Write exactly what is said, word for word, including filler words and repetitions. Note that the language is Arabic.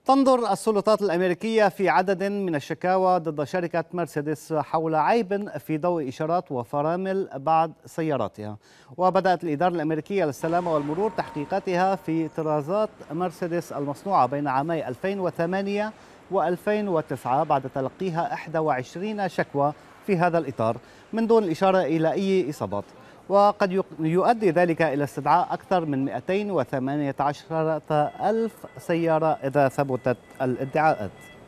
تنظر السلطات الأمريكية في عدد من الشكاوى ضد شركة مرسيدس حول عيب في ضوء إشارات وفرامل بعض سياراتها. وبدأت الإدارة الأمريكية للسلامة والمرور تحقيقاتها في طرازات مرسيدس المصنوعة بين عامي ألفين وثمانية وألفين وتسعة بعد تلقيها إحدى وعشرين شكوى في هذا الإطار من دون الإشارة إلى أي إصابات، وقد يؤدي ذلك إلى استدعاء أكثر من مئتين وثمانية عشر ألف سيارة إذا ثبتت الادعاءات.